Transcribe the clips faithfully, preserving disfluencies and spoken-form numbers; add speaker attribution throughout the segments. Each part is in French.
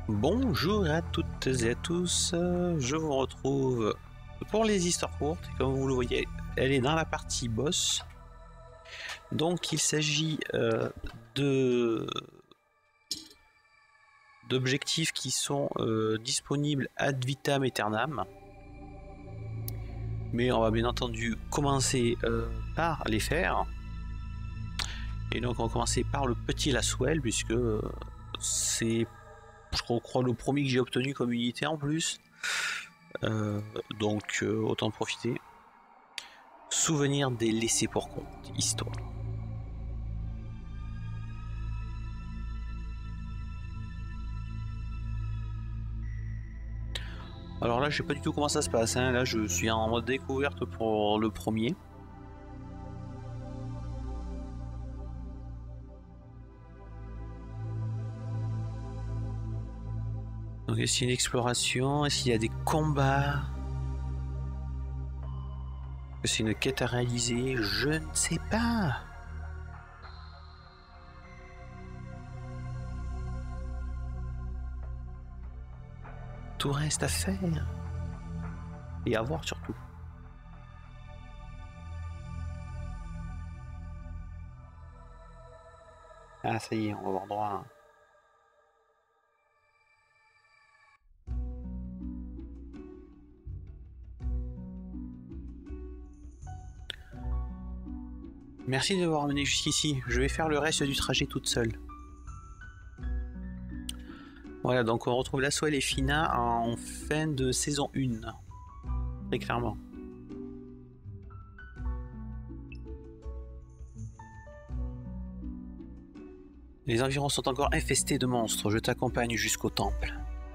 Speaker 1: Bonjour à toutes et à tous, je vous retrouve pour les histoires courtes. Comme vous le voyez, elle est dans la partie boss. Donc il s'agit euh, de d'objectifs qui sont euh, disponibles ad vitam aeternam. Mais on va bien entendu commencer euh, par les faire. Et donc on va commencer par le petit Laswell, puisque euh, c'est, je crois, le premier que j'ai obtenu comme unité en plus. Euh, donc euh, autant en profiter. Souvenir des laissés pour compte, histoire. Alors là, je sais pas du tout comment ça se passe, hein. Là je suis en mode découverte pour le premier. Donc est-ce qu'il y a une exploration? Est-ce qu'il y a des combats? Est-ce que c'est une quête à réaliser? Je ne sais pas. Tout reste à faire. Et à voir surtout. Ah ça y est, on va avoir droit à... Merci de m'avoir amené jusqu'ici, je vais faire le reste du trajet toute seule. Voilà, donc on retrouve Laswell et Fina en fin de saison un. Très clairement. Les environs sont encore infestés de monstres, je t'accompagne jusqu'au temple.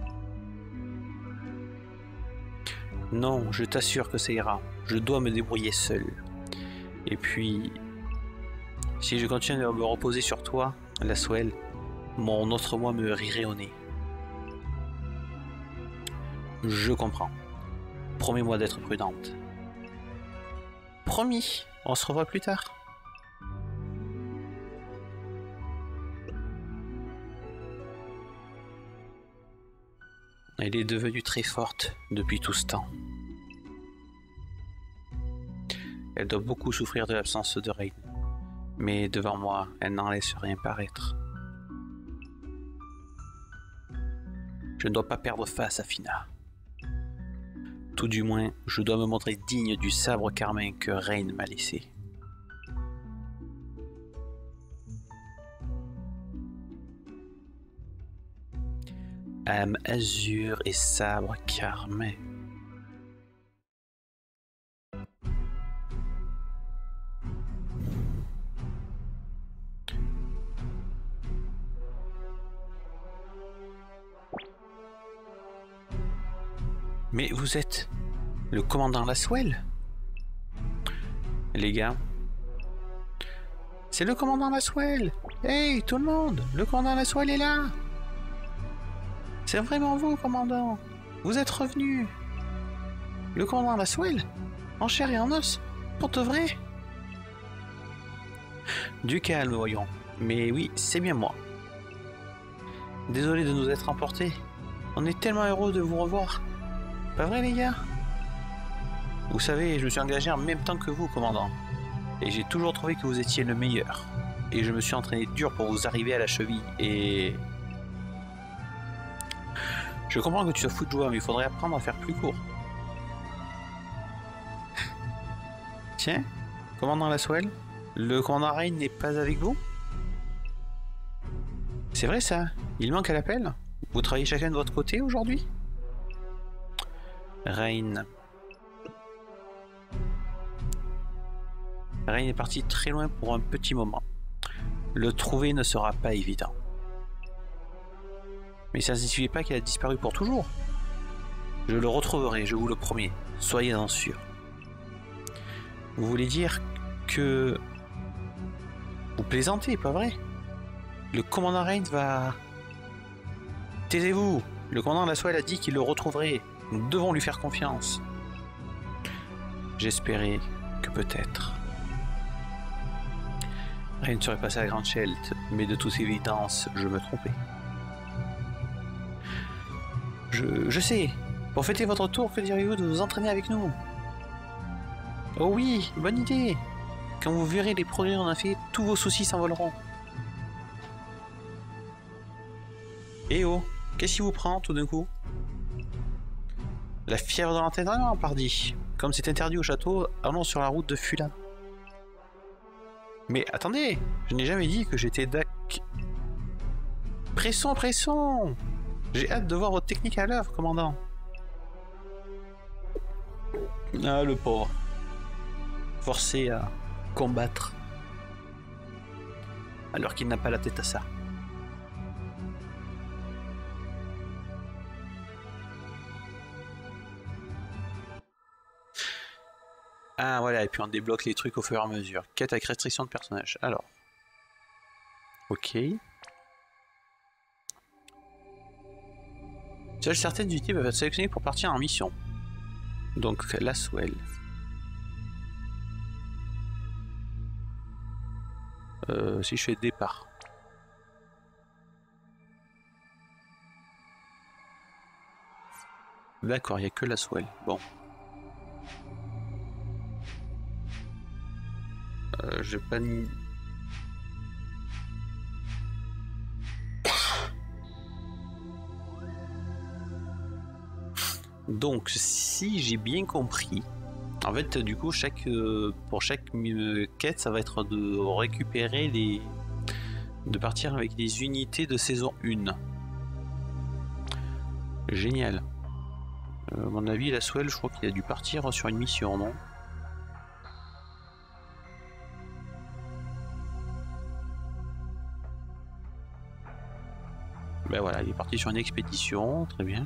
Speaker 1: Non, je t'assure que ça ira, je dois me débrouiller seul. Et puis... si je continue à me reposer sur toi, Laswell, mon autre moi me rirait au nez. Je comprends. Promets-moi d'être prudente. Promis, on se revoit plus tard. Elle est devenue très forte depuis tout ce temps. Elle doit beaucoup souffrir de l'absence de Rain. Mais devant moi, elle n'en laisse rien paraître. Je ne dois pas perdre face à Fina. Tout du moins, je dois me montrer digne du sabre carmin que Rain m'a laissé. Âme azur et sabre carmin. Mais vous êtes le commandant Laswell? Les gars, c'est le commandant Laswell. Hey, tout le monde, le commandant Laswell est là. C'est vraiment vous, commandant. Vous êtes revenu. Le commandant Laswell, en chair et en os, pour de vrai. Du calme, voyons. Mais oui, c'est bien moi. Désolé de nous être emportés. On est tellement heureux de vous revoir. Pas vrai, les gars? Vous savez, je me suis engagé en même temps que vous, commandant. Et j'ai toujours trouvé que vous étiez le meilleur. Et je me suis entraîné dur pour vous arriver à la cheville. Et... je comprends que tu sois fou de joie, mais il faudrait apprendre à faire plus court. Tiens, commandant Laswell, le commandant Rain n'est pas avec vous? C'est vrai ça? Il manque à l'appel? Vous travaillez chacun de votre côté aujourd'hui? Rain. Rain est parti très loin pour un petit moment. Le trouver ne sera pas évident. Mais ça ne signifie pas qu'il a disparu pour toujours. Je le retrouverai, je vous le promets. Soyez-en sûrs. Vous voulez dire que... vous plaisantez, pas vrai? Le commandant Rain va... Taisez-vous! Le commandant Laswell a dit qu'il le retrouverait. Nous devons lui faire confiance. J'espérais que peut-être. Rain serait passé à Grandchelt, mais de toute évidence, je me trompais. Je, je sais. Pour fêter votre tour, que diriez-vous de vous entraîner avec nous? Oh oui, bonne idée. Quand vous verrez les progrès qu'on a fait, tous vos soucis s'envoleront. Eh oh, qu'est-ce qui vous prend tout d'un coup? La fièvre de l'entraînement, pardi. Comme c'est interdit au château, allons sur la route de Fulan. Mais attendez, je n'ai jamais dit que j'étais Dac. Pressons, pressons. J'ai hâte de voir votre technique à l'œuvre, commandant. Ah, le pauvre. Forcé à combattre. Alors qu'il n'a pas la tête à ça. Ah voilà, et puis on débloque les trucs au fur et à mesure. Quête avec restriction de personnage. Alors. Ok. Seules certaines unités peuvent être sélectionnées pour partir en mission. Donc Laswell. Euh, si je fais départ. D'accord, il n'y a que Laswell. Bon. Euh, j'ai pas ni... Donc, si j'ai bien compris, en fait, du coup, chaque euh, pour chaque euh, quête, ça va être de récupérer les... de partir avec les unités de saison un. Génial. Euh, à mon avis, Laswell, je crois qu'il a dû partir sur une mission, non? Ben voilà, il est parti sur une expédition, très bien.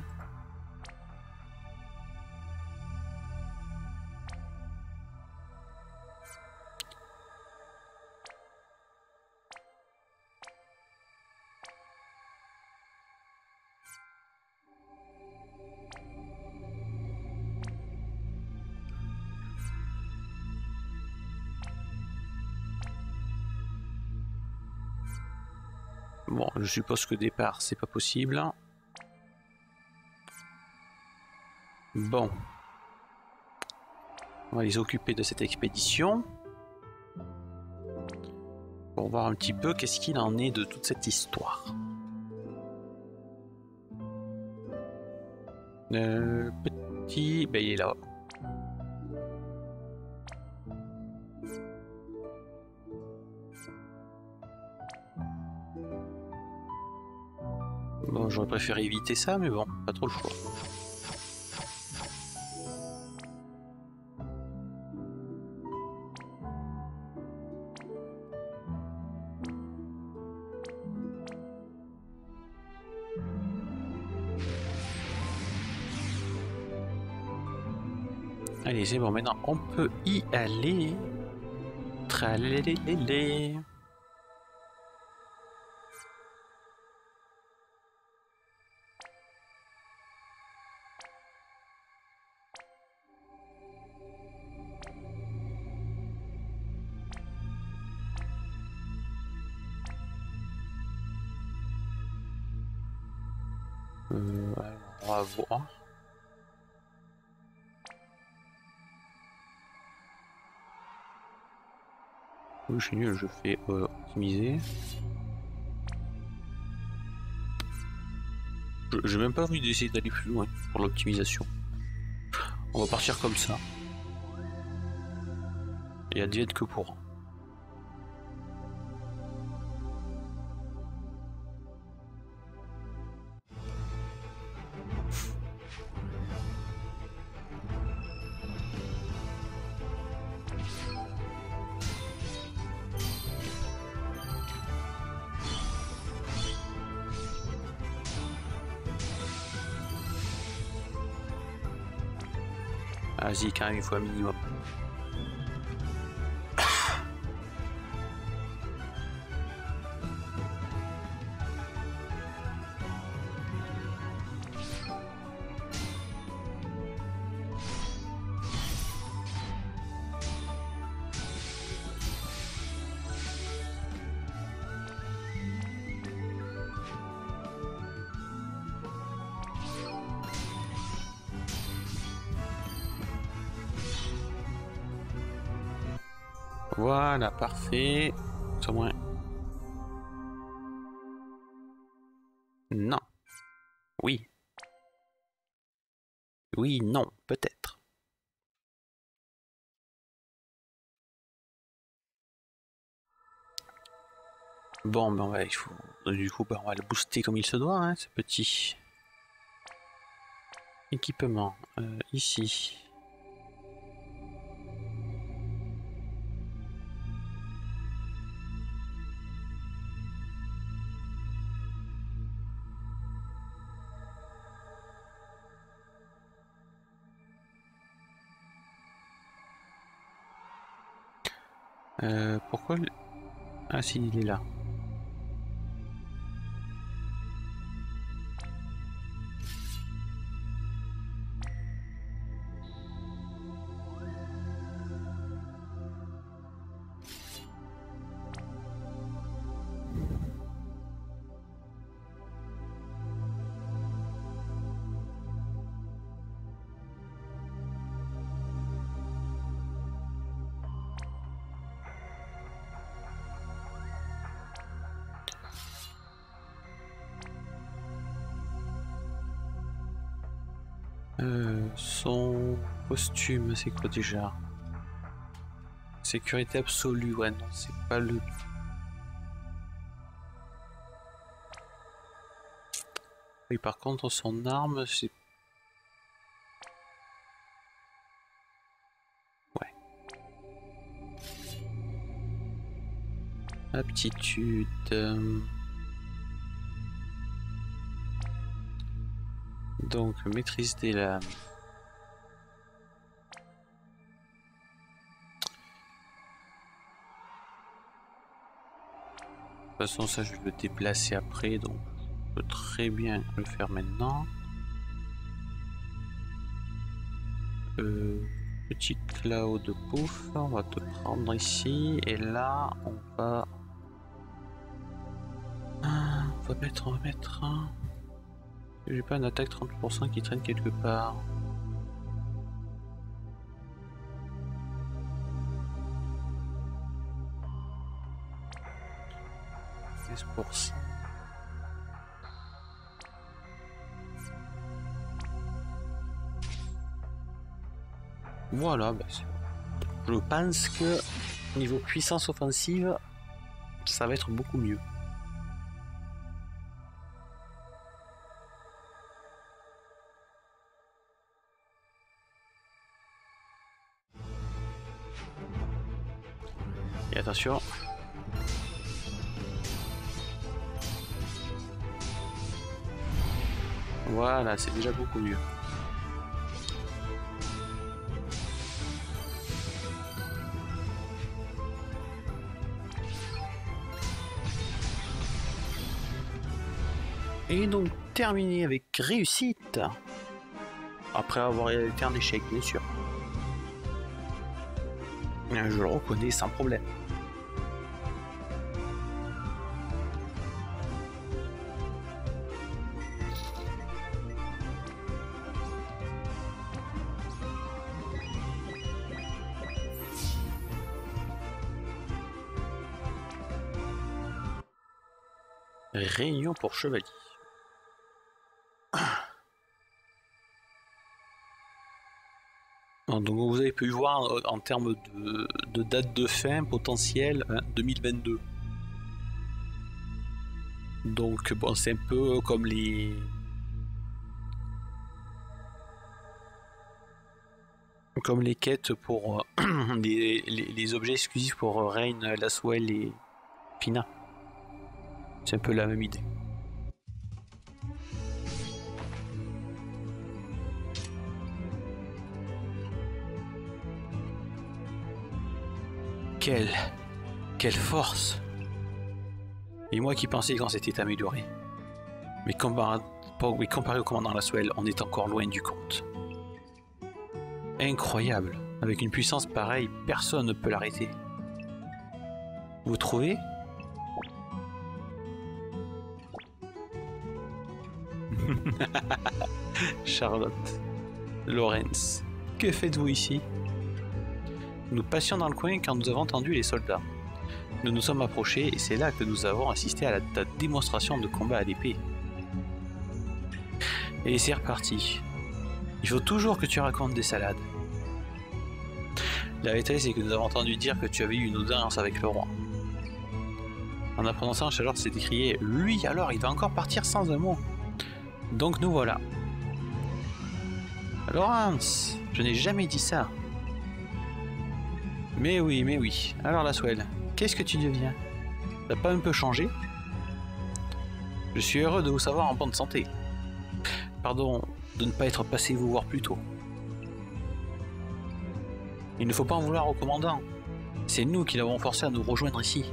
Speaker 1: Bon, je suppose que départ, c'est pas possible. Bon. On va les occuper de cette expédition. Pour voir un petit peu qu'est-ce qu'il en est de toute cette histoire. Euh, petit... Ben il est là. Bon, j'aurais préféré éviter ça, mais bon, pas trop le choix. Allez, c'est bon, maintenant on peut y aller. Tralélélélé. Euh, alors, on va voir. Oui, je suis nul, je fais euh, optimiser. J'ai même pas envie d'essayer d'aller plus loin pour l'optimisation. On va partir comme ça. Et advienne que pour. Vas-y, quand même, il faut un minimum. Voilà, parfait. Au moins. Non. Oui. Oui, non, peut-être. Bon, ben ouais, il faut. Du coup, ben, on va le booster comme il se doit, hein, ce petit équipement. Euh, ici. Euh, pourquoi le... Ah si, il est là. Euh, son costume, c'est quoi déjà? Sécurité absolue, ouais, non, c'est pas le... Oui, par contre, son arme, c'est... Ouais. Aptitude... euh, Donc, maîtrise des lames. De toute façon, ça, je vais le déplacer après, donc je peux très bien le faire maintenant. Euh, petit cloud pouf, on va te prendre ici, et là, on va... Ah, on va mettre, on va mettre... Hein. J'ai pas une attaque trente pour cent qui traîne quelque part. seize pour cent. Voilà, bah je pense que niveau puissance offensive, ça va être beaucoup mieux. Et attention. Voilà, c'est déjà beaucoup mieux. Et donc terminé avec réussite. Après avoir été un échec, bien sûr. Je le reconnais sans problème. Réunion pour chevalier. Donc vous avez pu voir en termes de, de date de fin potentielle hein, deux mille vingt-deux. Donc bon, c'est un peu comme les comme les quêtes pour euh, les, les, les objets exclusifs pour Rain, Laswell et Fina. C'est un peu la même idée. Quelle... Quelle force! Et moi qui pensais quand c'était amélioré. Mais comparé, oui, comparé au commandant Laswell, on est encore loin du compte. Incroyable! Avec une puissance pareille, personne ne peut l'arrêter. Vous trouvez? Charlotte. Lawrence. Que faites-vous ici? Nous passions dans le coin quand nous avons entendu les soldats. Nous nous sommes approchés et c'est là que nous avons assisté à la, ta démonstration de combat à l'épée. Et c'est reparti. Il faut toujours que tu racontes des salades. La vérité, c'est que nous avons entendu dire que tu avais eu une audience avec le roi. En apprenant ça, Charlotte s'est écrié « Lui, alors, il va encore partir sans un mot. » Donc nous voilà. « Laurence, je n'ai jamais dit ça. » « Mais oui, mais oui. Alors la Swell, qu'est-ce que tu deviens? T'as pas un peu changé? Je suis heureux de vous savoir en bonne santé. Pardon de ne pas être passé vous voir plus tôt. Il ne faut pas en vouloir au commandant. C'est nous qui l'avons forcé à nous rejoindre ici.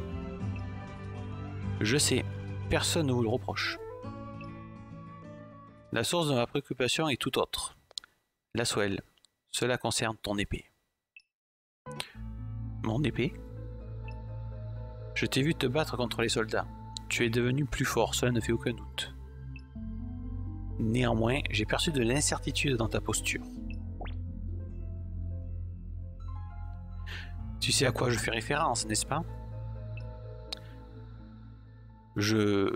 Speaker 1: Je sais, personne ne vous le reproche. La source de ma préoccupation est tout autre. La Swell, cela concerne ton épée. Mon épée? Je t'ai vu te battre contre les soldats. Tu es devenu plus fort, cela ne fait aucun doute. Néanmoins, j'ai perçu de l'incertitude dans ta posture. Tu sais à quoi je fais référence, n'est-ce pas? Je...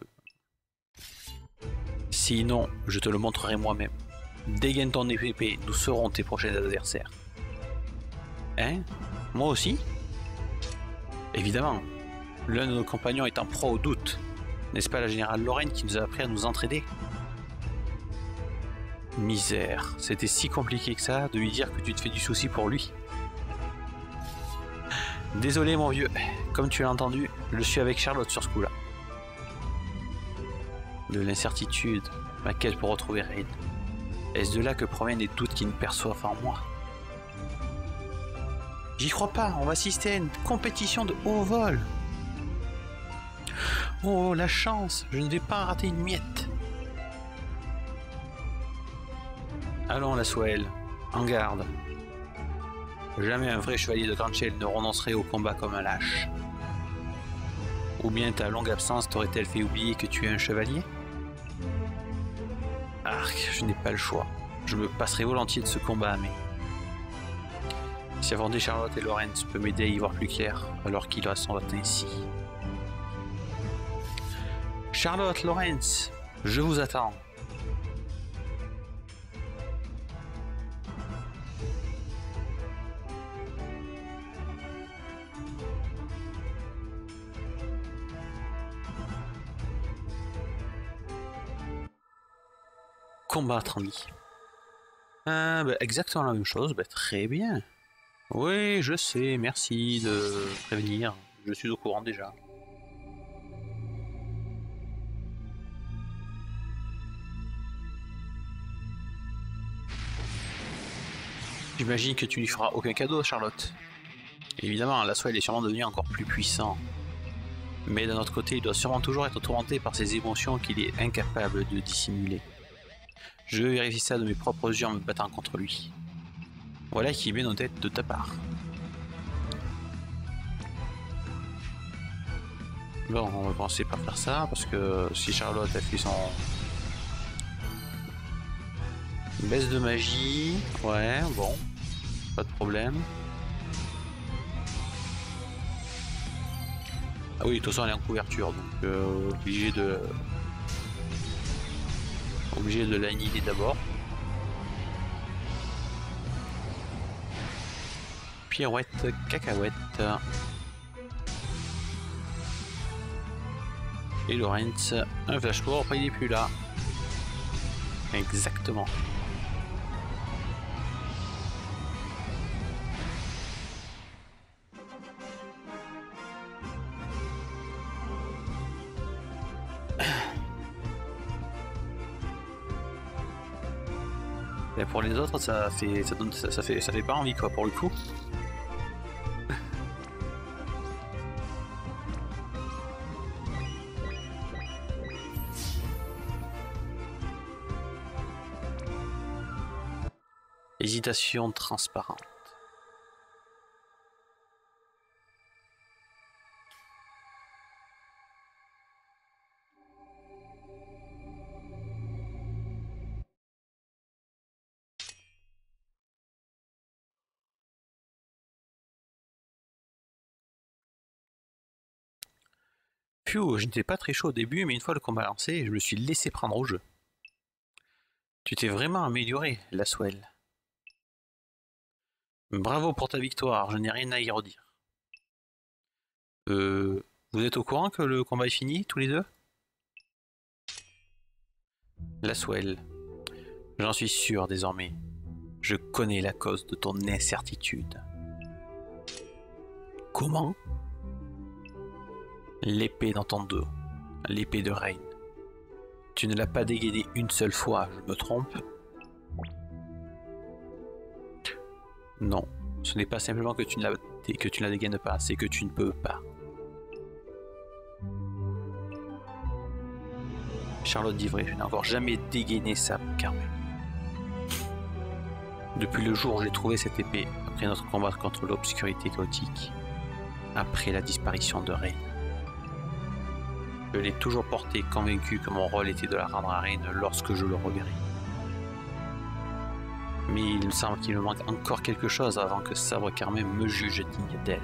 Speaker 1: Sinon, je te le montrerai moi-même. Dégaine ton épée, nous serons tes prochains adversaires. Hein? Moi aussi? Évidemment. L'un de nos compagnons est en proie au doute. N'est-ce pas la générale Lorraine qui nous a appris à nous entraider? Misère, c'était si compliqué que ça de lui dire que tu te fais du souci pour lui. Désolé mon vieux, comme tu l'as entendu, je suis avec Charlotte sur ce coup-là. De l'incertitude, ma quête pour retrouver Rain. Est-ce de là que proviennent les doutes qui me perçoivent en moi? J'y crois pas, on va assister à une compétition de haut vol. Oh, la chance, je ne vais pas en rater une miette. Allons, la Swell, en garde. Jamais un vrai chevalier de Grandchell ne renoncerait au combat comme un lâche. Ou bien ta longue absence t'aurait-elle fait oublier que tu es un chevalier? Arc, je n'ai pas le choix. Je me passerai volontiers de ce combat, mais... Si affronter Charlotte et Lorenz peut m'aider à y voir plus clair, alors qu'il reste en vote ainsi. Charlotte, Lorenz, je vous attends. Combattre, Andy. Euh, bah, exactement la même chose, bah, très bien. Oui, je sais, merci de prévenir, je suis au courant déjà. J'imagine que tu lui feras aucun cadeau, Charlotte. Évidemment, la Swell est sûrement devenue encore plus puissant. Mais d'un autre côté, il doit sûrement toujours être tourmenté par ses émotions qu'il est incapable de dissimuler. Je veux vérifier ça de mes propres yeux en me battant contre lui. Voilà qui est bien honnête de ta part. Bon, on va commencer par faire ça, parce que si Charlotte a fait son... baisse de magie, ouais, bon, pas de problème. Ah oui, de toute façon elle est en couverture, donc euh, obligé de... obligé de l'annihiler d'abord. Pirouette, cacahuète. Et Lorenz, un flash pour, après il n'est plus là. Exactement. Et pour les autres, ça fait ça, donne, ça, ça fait ça fait pas envie quoi pour le coup. Hésitation transparente. Phew, je n'étais pas très chaud au début, mais une fois le combat lancé, je me suis laissé prendre au jeu. Tu t'es vraiment amélioré, Laswell. Bravo pour ta victoire, je n'ai rien à y redire. Euh... Vous êtes au courant que le combat est fini, tous les deux? Laswell, j'en suis sûr désormais. Je connais la cause de ton incertitude. Comment? L'épée dans ton dos, l'épée de Rain. Tu ne l'as pas dégainée une seule fois, je me trompe? Non, ce n'est pas simplement que tu ne la, que tu ne la dégaines pas, c'est que tu ne peux pas. Charlotte d'Ivray, je n'ai encore jamais dégainé ça, Carmen. Depuis le jour où j'ai trouvé cette épée, après notre combat contre l'obscurité chaotique, après la disparition de Rain, je l'ai toujours portée, convaincu que mon rôle était de la rendre à Rain lorsque je le reverrai. Mais il me semble qu'il me manque encore quelque chose avant que Sabre Carmen me juge digne d'elle.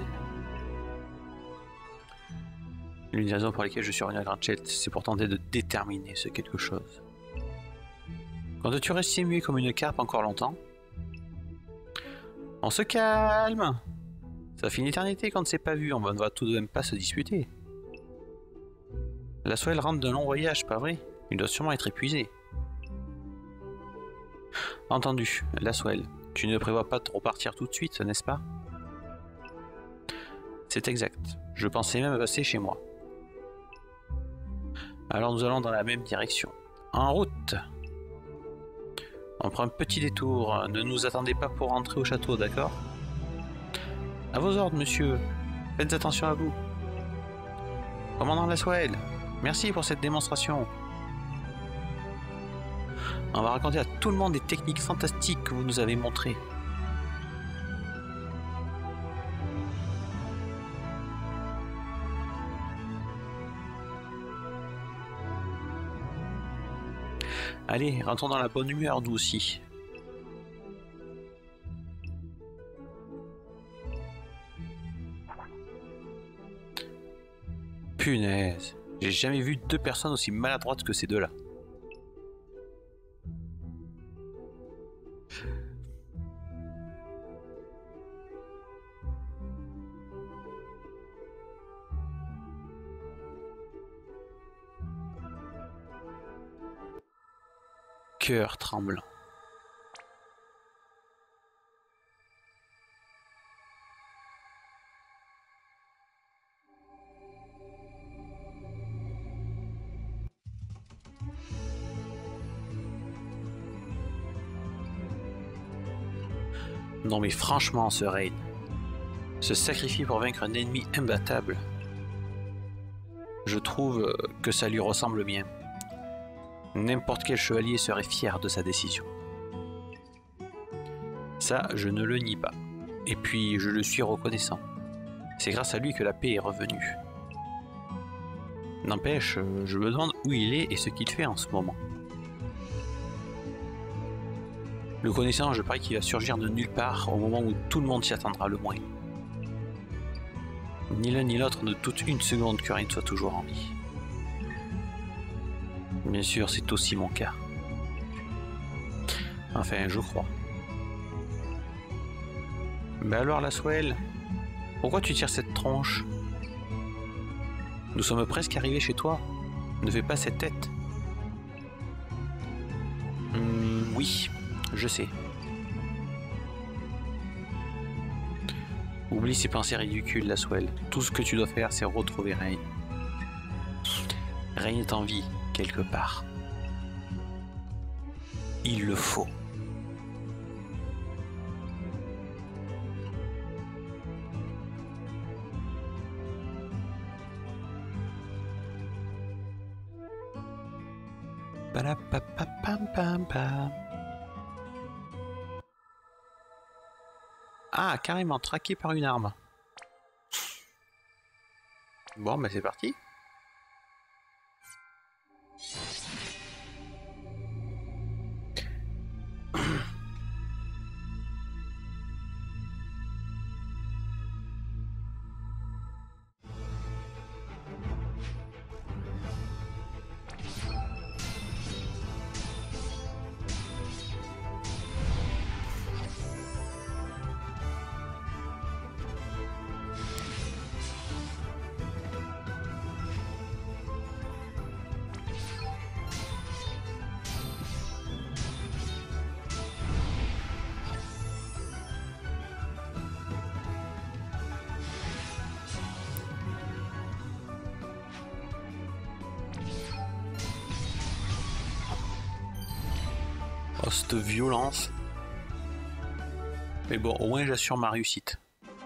Speaker 1: L'une des raisons pour lesquelles je suis revenu à Grandchelt, c'est pour tenter de déterminer ce quelque chose. Comptes-tu rester muet comme une carpe encore longtemps? On se calme! Ça fait une éternité qu'on ne s'est pas vu, on ne va tout de même pas se disputer. Laswell rentre d'un long voyage, pas vrai? Il doit sûrement être épuisé. Entendu, Laswell, tu ne prévois pas de repartir tout de suite, n'est-ce pas? C'est exact, je pensais même passer chez moi. Alors nous allons dans la même direction. En route! On prend un petit détour, ne nous attendez pas pour rentrer au château, d'accord? À vos ordres, monsieur. Faites attention à vous. Commandant Laswell, merci pour cette démonstration. On va raconter à tout le monde les techniques fantastiques que vous nous avez montrées. Allez, rentrons dans la bonne humeur, nous aussi. Punaise, j'ai jamais vu deux personnes aussi maladroites que ces deux-là. Cœur tremblant. Non mais franchement, ce Rain se sacrifie pour vaincre un ennemi imbattable. Je trouve que ça lui ressemble bien. N'importe quel chevalier serait fier de sa décision. Ça, je ne le nie pas. Et puis, je le suis reconnaissant. C'est grâce à lui que la paix est revenue. N'empêche, je me demande où il est et ce qu'il fait en ce moment. Le connaissant, je parie qu'il va surgir de nulle part au moment où tout le monde s'y attendra le moins. Ni l'un ni l'autre ne doute une seconde que Rain soit toujours en vie. Bien sûr, c'est aussi mon cas. Enfin, je crois. Mais alors, Laswell, pourquoi tu tires cette tronche? Nous sommes presque arrivés chez toi. Ne fais pas cette tête. Hum, oui, je sais. Oublie ces pensées ridicules, Laswell. Tout ce que tu dois faire, c'est retrouver Rain. Rain est en vie, quelque part. Il le faut. Ah, carrément traqué par une arme. Bon, bah c'est parti. Oh, cette violence. Mais bon, au moins j'assure ma réussite.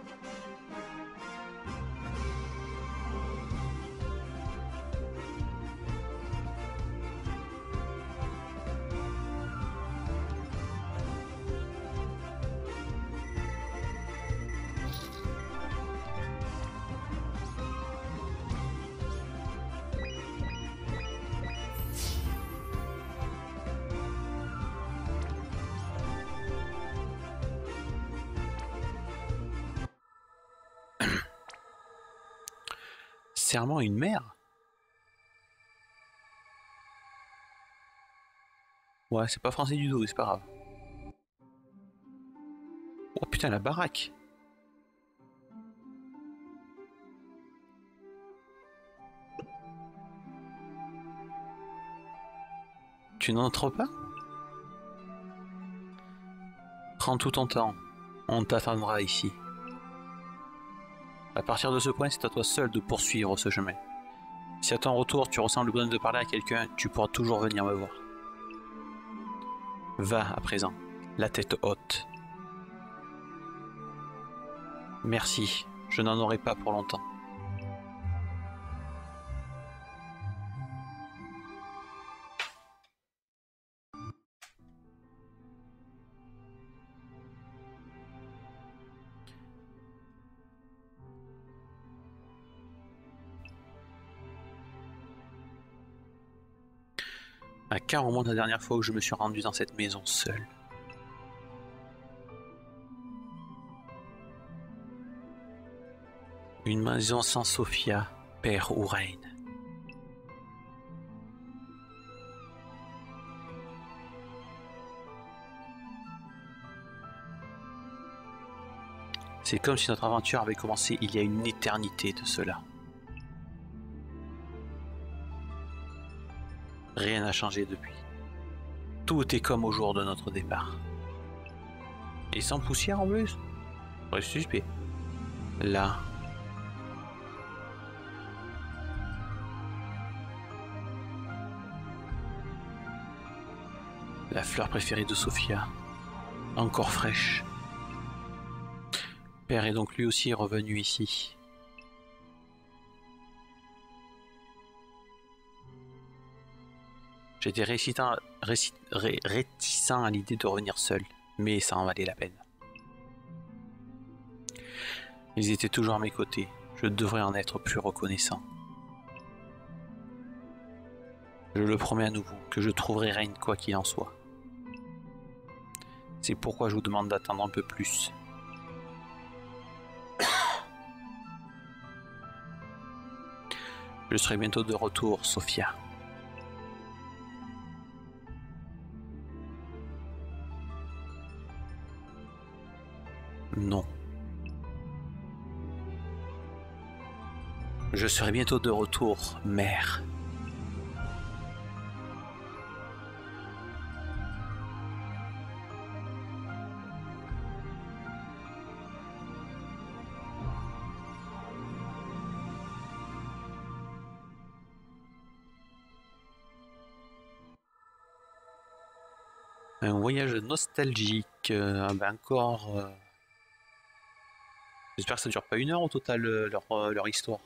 Speaker 1: Serment à une mère? Ouais, c'est pas français du tout, c'est pas grave. Oh putain, la baraque! Tu n'entres pas? Prends tout ton temps, on t'attendra ici. À partir de ce point, c'est à toi seul de poursuivre ce chemin. Si à ton retour, tu ressens le besoin de parler à quelqu'un, tu pourras toujours venir me voir. Va à présent, la tête haute. Merci, je n'en aurai pas pour longtemps. À quand remonte la dernière fois où je me suis rendu dans cette maison seule? Une maison sans Sophia, père ou reine. C'est comme si notre aventure avait commencé il y a une éternité de cela. Rien n'a changé depuis. Tout est comme au jour de notre départ. Et sans poussière en plus? Bref, suspect. Là. La fleur préférée de Sophia. Encore fraîche. Père est donc lui aussi revenu ici. J'étais réticent à l'idée de revenir seul, mais ça en valait la peine. Ils étaient toujours à mes côtés, je devrais en être plus reconnaissant. Je le promets à nouveau, que je trouverai Reine quoi qu'il en soit. C'est pourquoi je vous demande d'attendre un peu plus. Je serai bientôt de retour, Sophia. Non. Je serai bientôt de retour, mère. Un voyage nostalgique, euh, ben encore... Euh... J'espère que ça dure pas une heure au total, euh, leur, euh, leur histoire.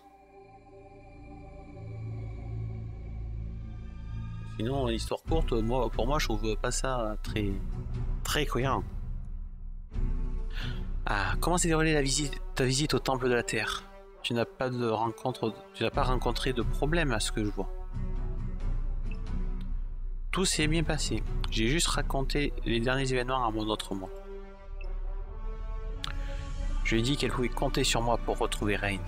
Speaker 1: Sinon, l'histoire courte, moi, pour moi, je trouve pas ça très, très cohérent. Ah, comment s'est déroulée la visite, ta visite au Temple de la Terre? Tu n'as pas de rencontre, tu n'as pas rencontré de problème à ce que je vois. Tout s'est bien passé. J'ai juste raconté les derniers événements à mon autre moi. Je lui ai dit qu'elle pouvait compter sur moi pour retrouver Reine.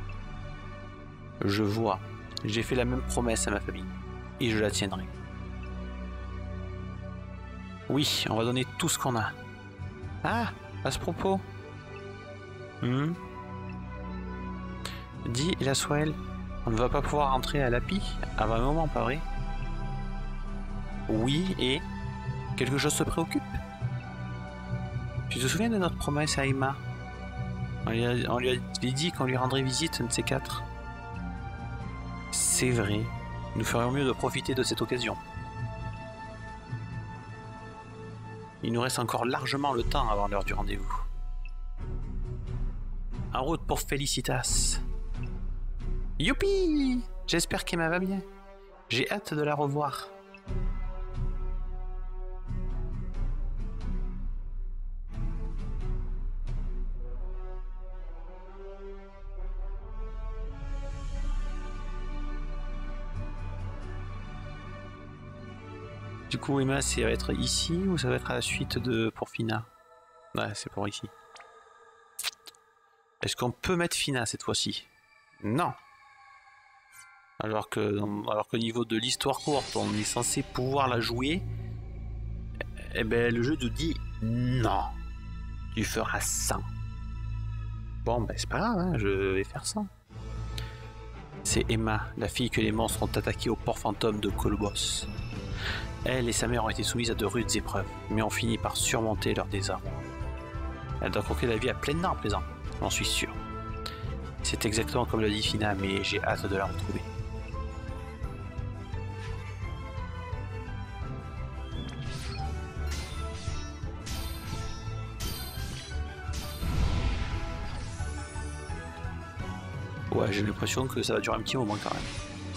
Speaker 1: Je vois. J'ai fait la même promesse à ma famille. Et je la tiendrai. Oui, on va donner tout ce qu'on a. Ah, à ce propos. Hmm. Dis, la Swell, on ne va pas pouvoir rentrer à l'A P I avant un moment, pas vrai? Oui, et quelque chose te préoccupe? Tu te souviens de notre promesse à Emma? On lui a, on lui a dit qu'on lui rendrait visite, un de ces quatre. C'est vrai. Nous ferions mieux de profiter de cette occasion. Il nous reste encore largement le temps avant l'heure du rendez-vous. En route pour Félicitas. Youpi! J'espère qu'Emma va bien. J'ai hâte de la revoir. Du coup, Emma, ça va être ici ou ça va être à la suite de pour Fina? Ouais, c'est pour ici. Est-ce qu'on peut mettre Fina cette fois-ci? Non. Alors que, alors qu'au niveau de l'histoire courte, on est censé pouvoir la jouer. Eh ben, le jeu nous dit non. Tu feras ça. Bon, ben c'est pas grave, hein, je vais faire ça. C'est Emma, la fille que les monstres ont attaquée au port fantôme de Kolobos. Elle et sa mère ont été soumises à de rudes épreuves, mais ont fini par surmonter leur désarroi. Elle doit croquer la vie à pleines dents à présent, j'en suis sûr. C'est exactement comme l'a dit Fina, mais j'ai hâte de la retrouver. Ouais, j'ai l'impression que ça va durer un petit moment quand même.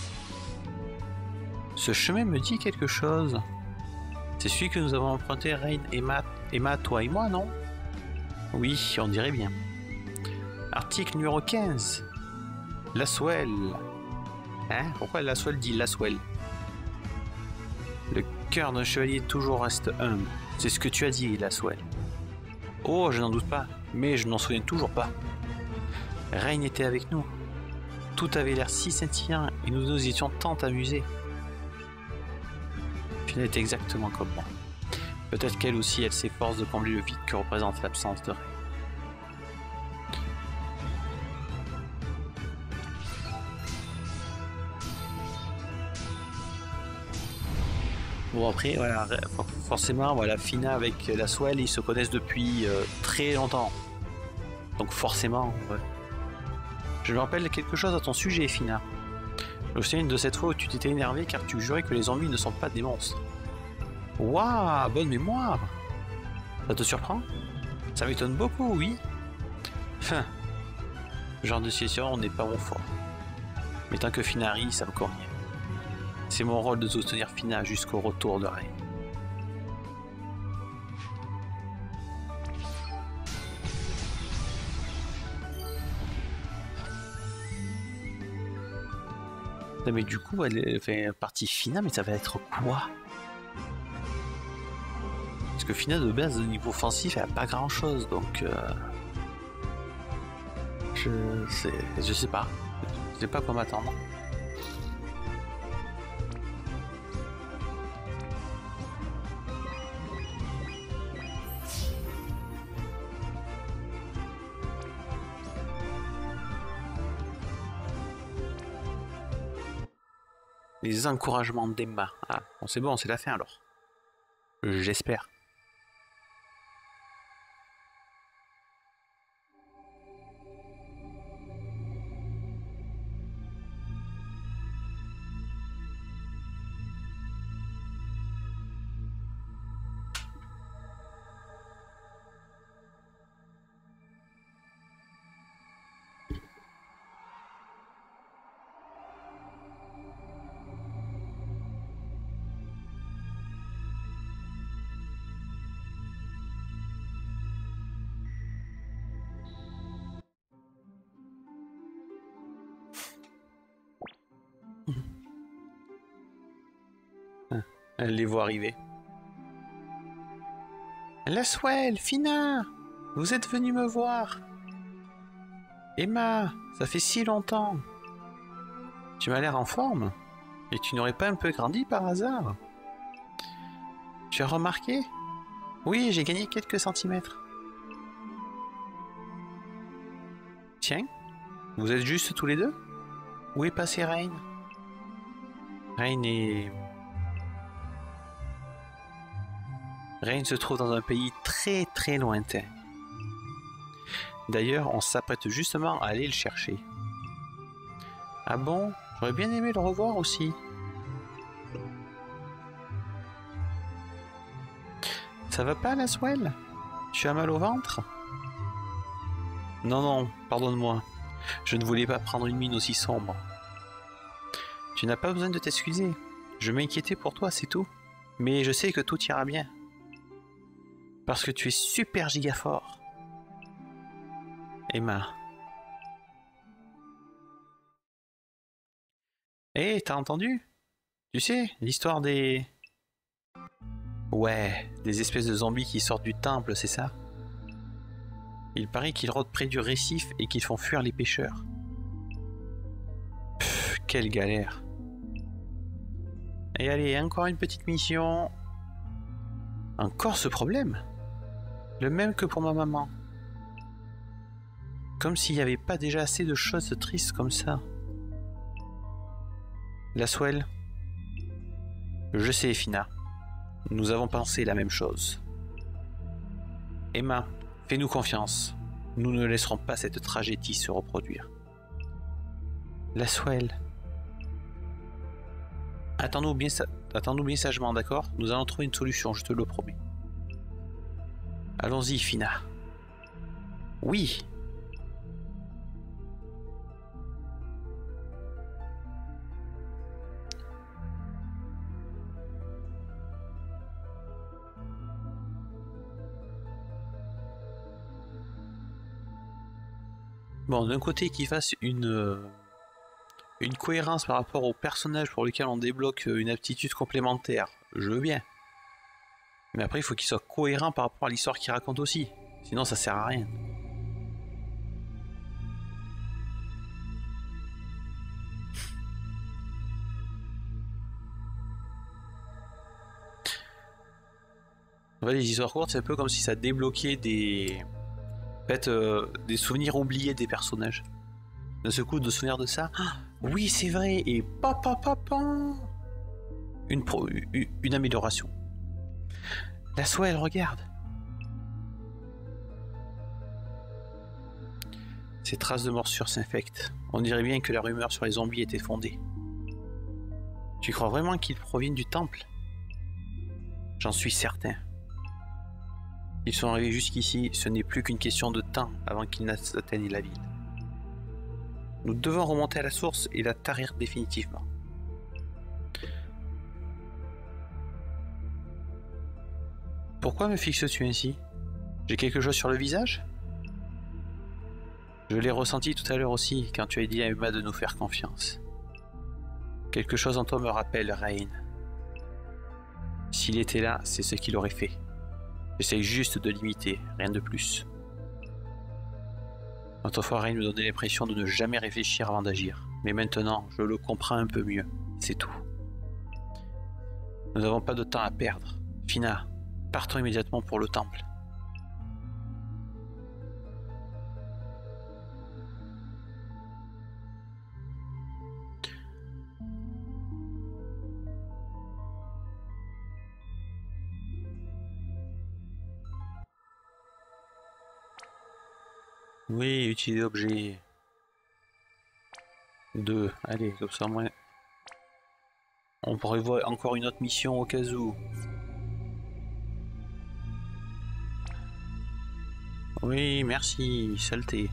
Speaker 1: Ce chemin me dit quelque chose. C'est celui que nous avons emprunté, Rain, Emma, Emma, toi et moi, non? Oui, on dirait bien. Article numéro quinze. Laswell. Hein? Pourquoi Laswell dit Laswell? Le cœur d'un chevalier toujours reste humble. C'est ce que tu as dit, Laswell. Oh, je n'en doute pas, mais je n'en souviens toujours pas. Rain était avec nous. Tout avait l'air si scintillant et nous nous étions tant amusés. Fina est exactement comme moi. Peut-être qu'elle aussi, elle s'efforce de combler le vide que représente l'absence de Rain. Bon après, voilà, forcément, voilà, Fina avec Laswell, ils se connaissent depuis euh, très longtemps. Donc forcément, ouais. Je me rappelle quelque chose à ton sujet, Fina. Je me souviens de cette fois où tu t'étais énervé car tu jurais que les zombies ne sont pas des monstres. Waouh, bonne mémoire! Ça te surprend? Ça m'étonne beaucoup, oui. Enfin, ce genre de situation n'est pas mon fort. Mais tant que Fina rit, ça me convient. C'est mon rôle de soutenir Fina jusqu'au retour de Rain. Mais du coup, elle est enfin, partie Fina, mais ça va être quoi? Parce que Fina de base, au niveau offensif, elle a pas grand chose, donc euh... je sais, je sais pas, je sais pas quoi m'attendre. Les encouragements d'Emma. Ah, bon, c'est bon, c'est la fin alors. J'espère. Elle les voit arriver. Laswell, Fina, vous êtes venu me voir. Emma, ça fait si longtemps. Tu m'as l'air en forme. Et tu n'aurais pas un peu grandi par hasard? Tu as remarqué? Oui, j'ai gagné quelques centimètres. Tiens, vous êtes juste tous les deux? Où est passé Rain? Rain est... Rain se trouve dans un pays très très lointain. D'ailleurs, on s'apprête justement à aller le chercher. Ah bon? J'aurais bien aimé le revoir aussi. Ça va pas, la Swell? Tu as mal au ventre? Non, non, pardonne-moi. Je ne voulais pas prendre une mine aussi sombre. Tu n'as pas besoin de t'excuser. Je m'inquiétais pour toi, c'est tout. Mais je sais que tout ira bien. Parce que tu es super giga fort. Emma. Hé, hey, t'as entendu? Tu sais, l'histoire des... Ouais, des espèces de zombies qui sortent du temple, c'est ça? Il paraît qu'ils rôdent près du récif et qu'ils font fuir les pêcheurs. Pff, quelle galère. Et allez, encore une petite mission. Encore ce problème? Le même que pour ma maman. Comme s'il n'y avait pas déjà assez de choses tristes comme ça. La Swell. Je sais, Fina. Nous avons pensé la même chose. Emma, fais-nous confiance. Nous ne laisserons pas cette tragédie se reproduire. La Swell. Attends-nous bien, sa... Attends-nous bien sagement, d'accord? Nous allons trouver une solution, je te le promets. Allons-y, Fina. Oui. Bon, d'un côté qu'il fasse une, euh, une cohérence par rapport au personnage pour lequel on débloque une aptitude complémentaire, je veux bien. Mais après, il faut qu'il soit cohérent par rapport à l'histoire qu'il raconte aussi. Sinon, ça sert à rien. En fait, les histoires courtes, c'est un peu comme si ça débloquait des... En fait, euh, des souvenirs oubliés des personnages. D'un seul coup, de souvenir de ça. Ah, oui, c'est vrai. Et papa, papa. Une, pro, une, une amélioration. La Swell, regarde. Ces traces de morsures s'infectent. On dirait bien que la rumeur sur les zombies était fondée. Tu crois vraiment qu'ils proviennent du temple? J'en suis certain. Ils sont arrivés jusqu'ici, ce n'est plus qu'une question de temps avant qu'ils n'atteignent la ville. Nous devons remonter à la source et la tarir définitivement. Pourquoi me fixes-tu ainsi? J'ai quelque chose sur le visage? Je l'ai ressenti tout à l'heure aussi, quand tu as dit à Emma de nous faire confiance. Quelque chose en toi me rappelle Rain. S'il était là, c'est ce qu'il aurait fait. J'essaye juste de l'imiter, rien de plus. Autrefois, Rain me donnait l'impression de ne jamais réfléchir avant d'agir. Mais maintenant, je le comprends un peu mieux. C'est tout. Nous n'avons pas de temps à perdre. Fina, partons immédiatement pour le temple. Oui, utiliser objet. deux. Allez, comme ça, moins. On pourrait voir encore une autre mission au cas où. Oui, merci, saleté.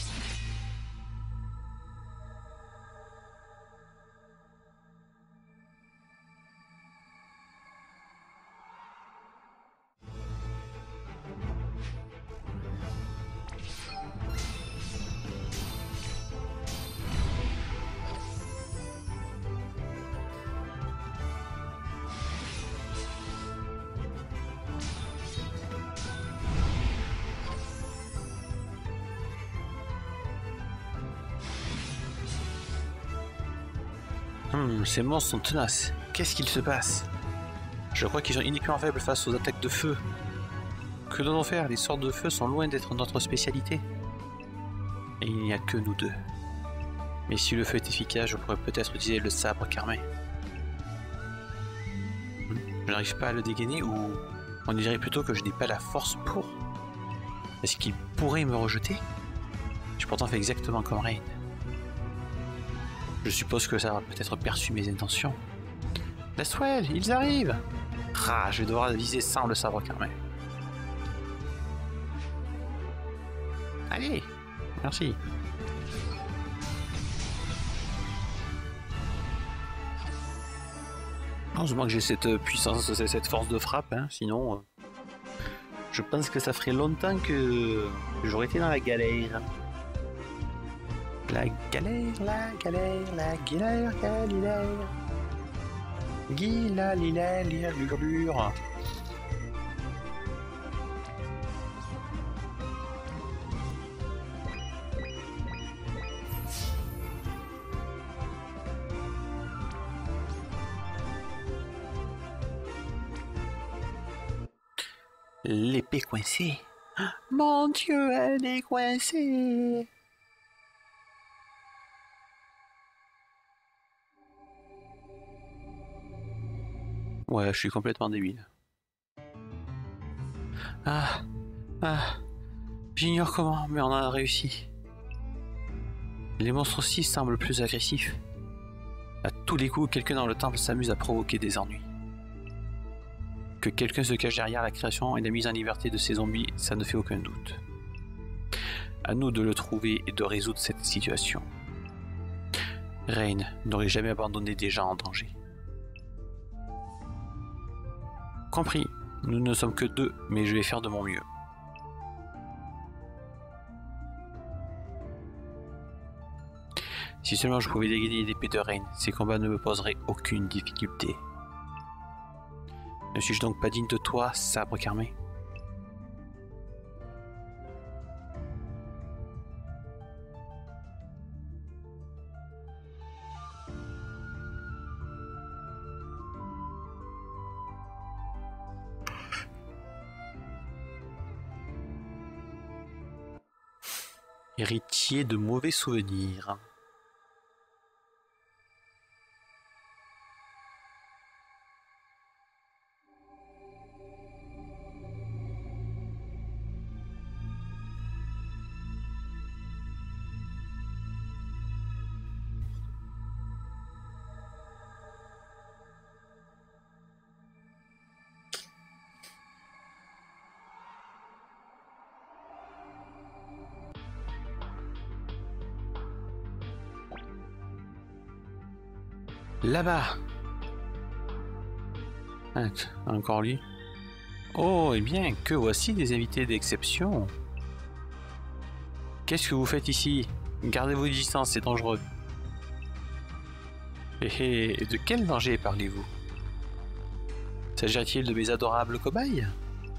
Speaker 1: Hum, ces monstres sont tenaces. Qu'est-ce qu'il se passe? Je crois qu'ils sont uniquement faibles face aux attaques de feu. Que doit-on faire? Les sorts de feu sont loin d'être notre spécialité. Et il n'y a que nous deux. Mais si le feu est efficace, je pourrais peut-être utiliser le sabre carmin. Hum, je n'arrive pas à le dégainer, ou on dirait plutôt que je n'ai pas la force pour. Est-ce qu'il pourrait me rejeter? J'ai pourtant fait exactement comme Rain. Je suppose que ça aura peut-être perçu mes intentions. La Swell, ils arrivent! Ah, je vais devoir viser sans le sabre carmin. Allez, merci. Heureusement que j'ai cette puissance, cette force de frappe, hein, sinon... Euh, je pense que ça ferait longtemps que j'aurais été dans la galère. La galère, la galère, la galère, galère. Guila, lila, lire, lurlure. L'épée coincée. Mon Dieu, elle est coincée. Ouais, je suis complètement débile. Ah, ah, j'ignore comment, mais on a réussi. Les monstres aussi semblent plus agressifs. À tous les coups, quelqu'un dans le temple s'amuse à provoquer des ennuis. Que quelqu'un se cache derrière la création et la mise en liberté de ces zombies, ça ne fait aucun doute. À nous de le trouver et de résoudre cette situation. Rain n'aurait jamais abandonné des gens en danger. Compris, nous ne sommes que deux, mais je vais faire de mon mieux. Si seulement je pouvais dégainer l'épée de Rain, ces combats ne me poseraient aucune difficulté. Ne suis-je donc pas digne de toi, sabre carmé? Héritier de mauvais souvenirs. Là-bas. Ah, encore lui. Oh, eh bien, que voici des invités d'exception. Qu'est-ce que vous faites ici? Gardez vos distances, c'est dangereux. Et, et de quel danger parlez-vous? S'agirait-il de mes adorables cobayes?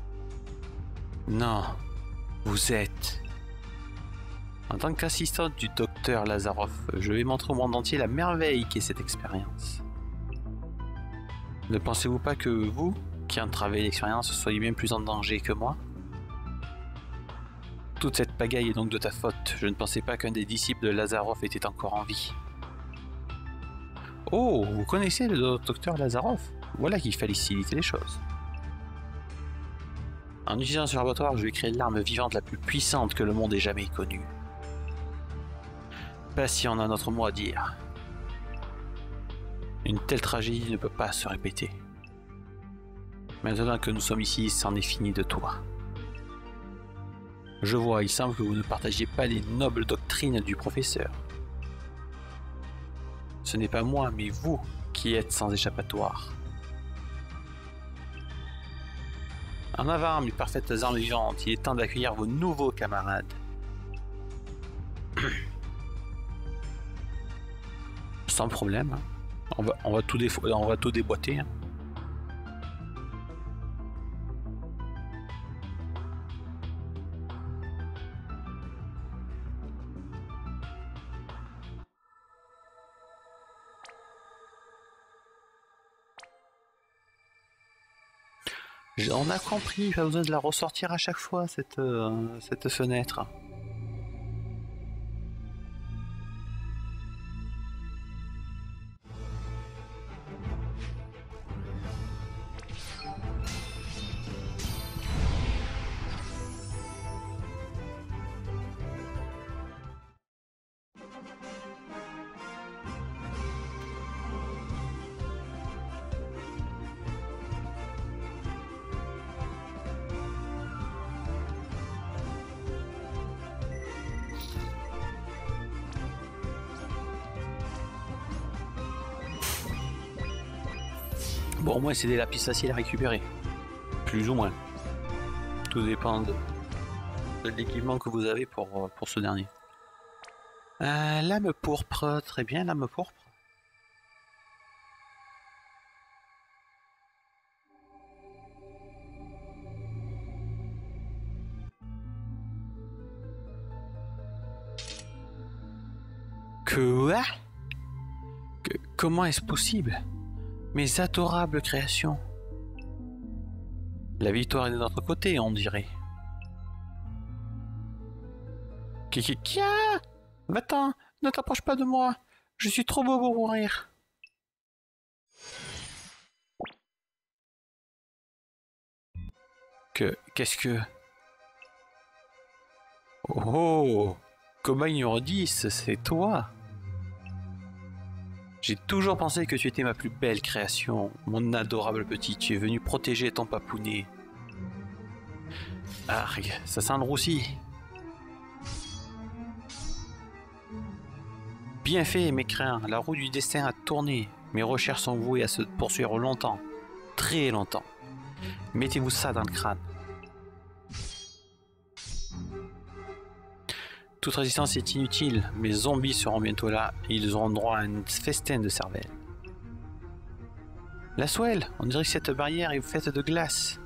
Speaker 1: Non, vous êtes... En tant qu'assistante du docteur Lazarov, je vais montrer au monde entier la merveille qu'est cette expérience. Ne pensez-vous pas que vous, qui entravez l'expérience, soyez bien plus en danger que moi? Toute cette pagaille est donc de ta faute. Je ne pensais pas qu'un des disciples de Lazarov était encore en vie. Oh, vous connaissez le docteur Lazarov? Voilà qui facilite les choses. En utilisant ce laboratoire, je vais créer l'arme vivante la plus puissante que le monde ait jamais connue. Pas si on a notre mot à dire. Une telle tragédie ne peut pas se répéter. Maintenant que nous sommes ici, c'en est fini de toi. Je vois, il semble que vous ne partagiez pas les nobles doctrines du professeur. Ce n'est pas moi, mais vous qui êtes sans échappatoire. En avant, mes parfaites armes vivantes, il est temps d'accueillir vos nouveaux camarades. Sans problème, hein. on, va, on, va tout on va tout déboîter. Hein. On a compris, pas besoin de la ressortir à chaque fois, cette, euh, cette fenêtre. Bon, au moins, c'est des lapis faciles à récupérer. Plus ou moins. Tout dépend de, de l'équipement que vous avez pour, pour ce dernier. Euh, lame pourpre, très bien, lame pourpre. Quoi? Que, comment est-ce possible? Mes adorables créations. La victoire est de notre côté, on dirait. Kia! Va-t'en, ne t'approche pas de moi. Je suis trop beau pour mourir. Que... Qu'est-ce que... Oh! Cobaye numéro dix, c'est toi. J'ai toujours pensé que tu étais ma plus belle création, mon adorable petit. Tu es venu protéger ton papounet. Arg, ça sent le roussi. Bien fait, mes crins, la roue du destin a tourné. Mes recherches sont vouées à se poursuivre longtemps. Très longtemps. Mettez-vous ça dans le crâne. Toute résistance est inutile. Mes zombies seront bientôt là et ils auront droit à un festin de cervelle. La Swell, on dirait que cette barrière est faite de glace.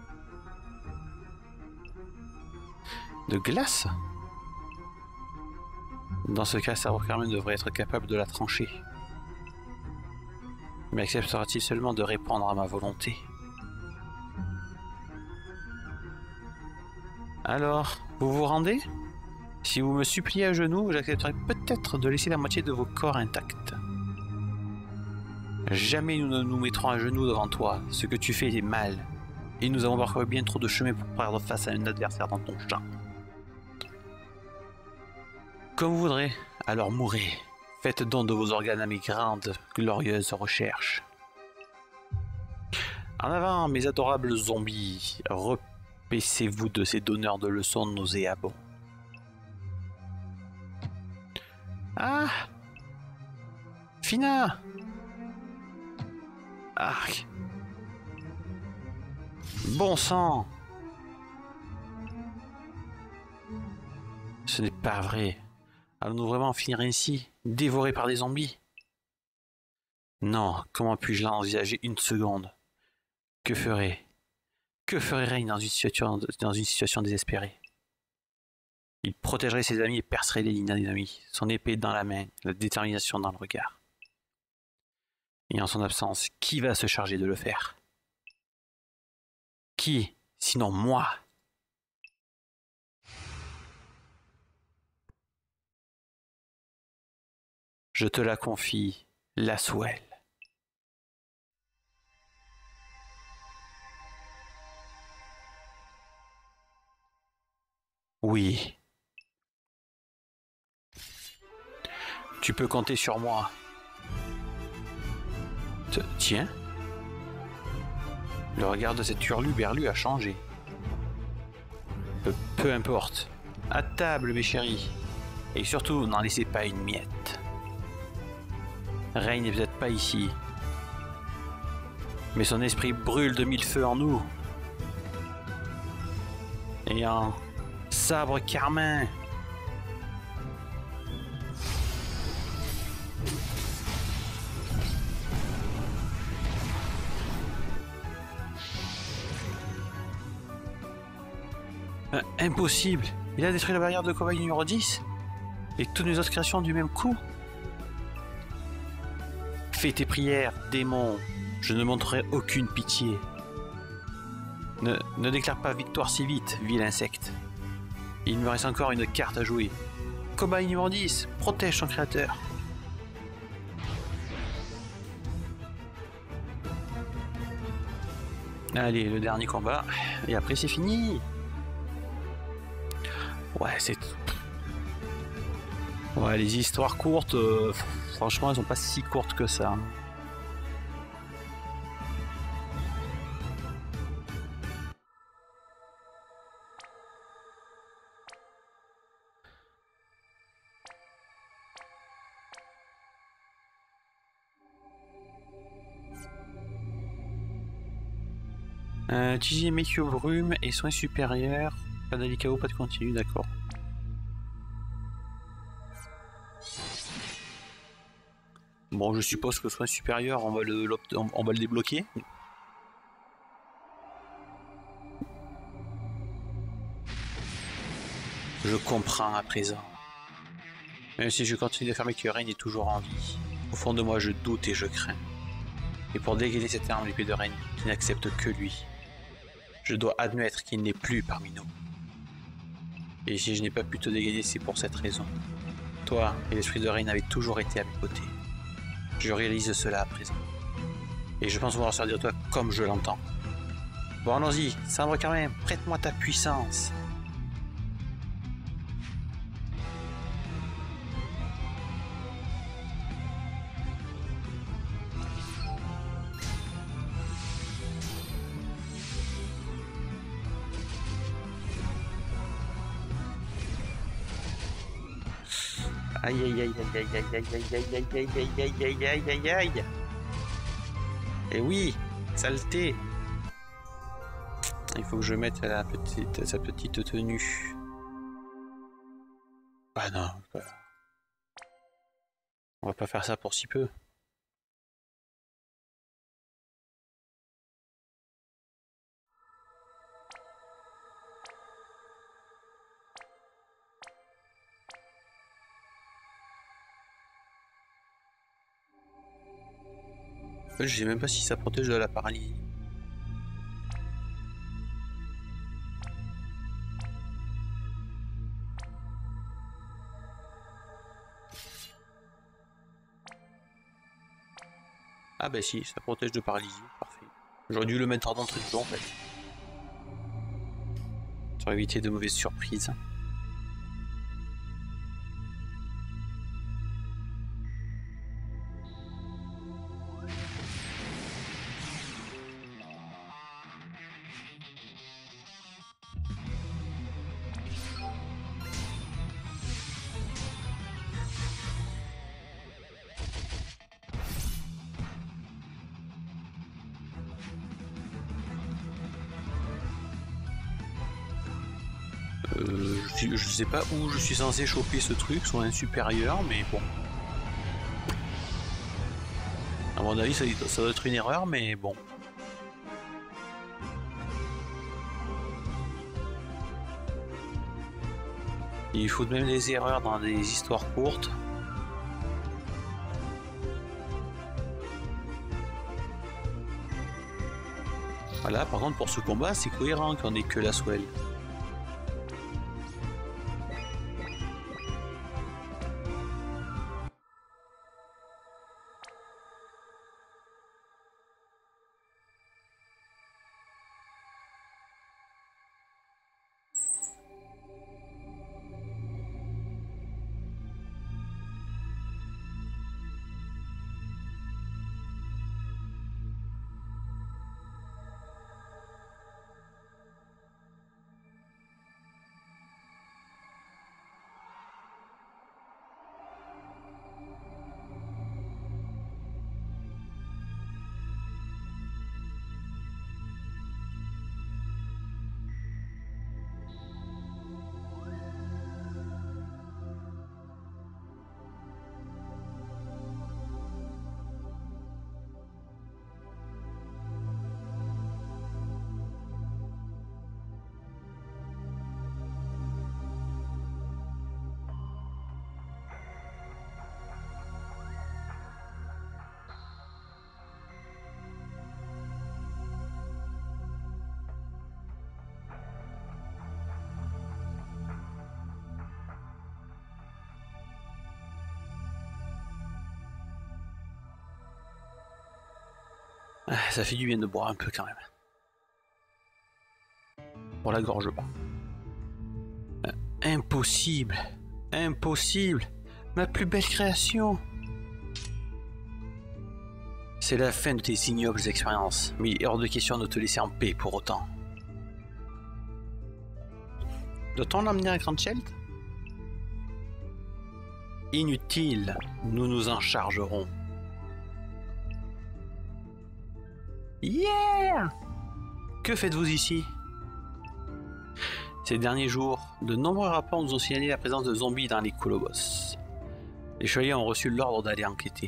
Speaker 1: De glace? Dans ce cas, Sabre Carmen devrait être capable de la trancher. Mais acceptera-t-il seulement de répondre à ma volonté? Alors, vous vous rendez? Si vous me suppliez à genoux, j'accepterai peut-être de laisser la moitié de vos corps intacts. Jamais nous ne nous mettrons à genoux devant toi. Ce que tu fais est mal. Et nous avons parcouru bien trop de chemin pour perdre face à un adversaire dans ton champ. Comme vous voudrez, alors mourrez. Faites don de vos organes à mes grandes, glorieuses recherches. En avant, mes adorables zombies. Repaissez-vous de ces donneurs de leçons nauséabonds. Ah! Fina! Ah! Bon sang! Ce n'est pas vrai. Allons-nous vraiment finir ainsi, dévorés par des zombies? Non, comment puis-je l'envisager une seconde? Que ferait... Que ferait Rain dans une situation, dans une situation désespérée? Il protégerait ses amis et percerait les lignes ennemies, son épée dans la main, la détermination dans le regard. Et en son absence, qui va se charger de le faire? Qui, sinon moi? Je te la confie, la Swell. Oui. Tu peux compter sur moi. Te- Tiens. Le regard de cet hurluberlu a changé. Peu, peu importe. À table, mes chéris. Et surtout, n'en laissez pas une miette. Rain n'est peut-être pas ici. Mais son esprit brûle de mille feux en nous. Et en Sabre Carmin. Euh, impossible. Il a détruit la barrière de Cobaye numéro dix. Et toutes les autres créations du même coup. Fais tes prières, démon. Je ne montrerai aucune pitié. Ne, ne déclare pas victoire si vite, vil insecte. Il me reste encore une carte à jouer. Cobaye numéro dix, protège son créateur. Allez, le dernier combat. Et après, c'est fini. Ouais, c'est... Ouais, les histoires courtes, euh, franchement, elles sont pas si courtes que ça. Euh, utiliser Météo Brume et soins supérieurs. Pas d'Ali K O, pas de continu, d'accord. Bon, je suppose que soins supérieurs, on va le, on va le débloquer. Je comprends à présent. Même si je continue d'affirmer que Rain est toujours en vie, au fond de moi je doute et je crains. Et pour dégainer cette arme l'épée de Rain, qui n'accepte que lui, je dois admettre qu'il n'est plus parmi nous. Et si je n'ai pas pu te dégainer, c'est pour cette raison. Toi et l'esprit de Rain avaient toujours été à mes côtés. Je réalise cela à présent. Et je pense pouvoir servir de toi comme je l'entends. Bon, allons-y, Cendre Carmin, prête-moi ta puissance. Aïe aïe aïe aïe aïe aïe aïe aïe aïe aïe aïe aïe aïe aïe aïe aïe. Et oui, saleté. Il faut que je mette la petite, sa petite tenue. Ah non, on va pas faire ça pour si peu. En fait, je sais même pas si ça protège de la paralysie. Ah bah si, ça protège de paralysie, parfait. J'aurais dû le mettre d'entrée de jeu en fait. Pour éviter de mauvaises surprises. Euh, je, je sais pas où je suis censé choper ce truc, soit un supérieur, mais bon. À mon avis, ça, ça doit être une erreur, mais bon. Il faut même des erreurs dans des histoires courtes. Voilà, par contre, pour ce combat, c'est cohérent qu'on ait que la swell. Ça fait du bien de boire un peu quand même. Pour la gorge bas. Euh, impossible. Impossible. Ma plus belle création. C'est la fin de tes ignobles expériences, mais il est hors de question de te laisser en paix pour autant. Doit-on l'emmener à Grandcheld? Inutile, nous nous en chargerons. Yeah! Que faites-vous ici? Ces derniers jours, de nombreux rapports nous ont signalé la présence de zombies dans les Colobos. Les chevaliers ont reçu l'ordre d'aller enquêter.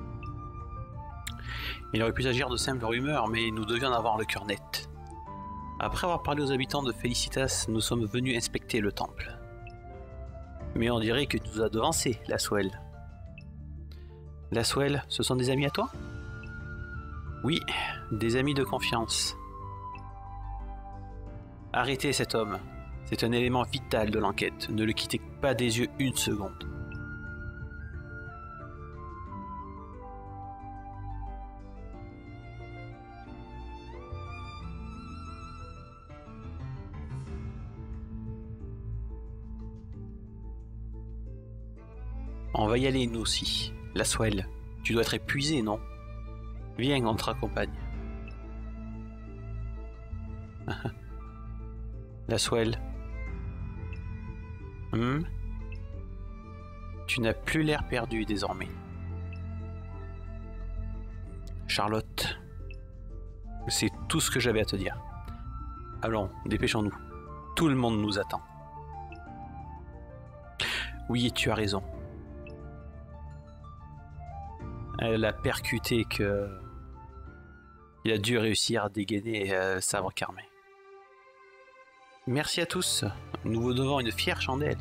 Speaker 1: Il aurait pu s'agir de simples rumeurs, mais nous devions en avoir le cœur net. Après avoir parlé aux habitants de Felicitas, nous sommes venus inspecter le temple. Mais on dirait que tu nous as devancé, Laswell. Laswell, ce sont des amis à toi? Oui, des amis de confiance. Arrêtez cet homme. C'est un élément vital de l'enquête. Ne le quittez pas des yeux une seconde. On va y aller, nous aussi. Laswell, tu dois être épuisé, non? Viens, on te raccompagne. Laswell. Hmm? Tu n'as plus l'air perdu désormais. Charlotte. C'est tout ce que j'avais à te dire. Allons, dépêchons-nous. Tout le monde nous attend. Oui, tu as raison. Elle a percuté que... Il a dû réussir à dégainer euh, le sabre carmé. Merci à tous. Nous vous devons une fière chandelle.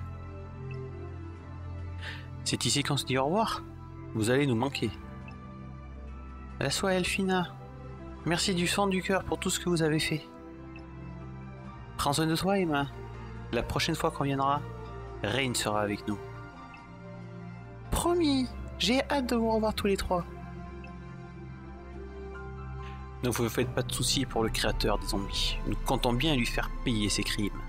Speaker 1: C'est ici qu'on se dit au revoir. Vous allez nous manquer. Laswell, Fina. Merci du fond du cœur pour tout ce que vous avez fait. Prends soin de toi, Emma. La prochaine fois qu'on viendra, Rain sera avec nous. Promis. J'ai hâte de vous revoir tous les trois. Ne vous faites pas de soucis pour le créateur des zombies. Nous comptons bien lui faire payer ses crimes.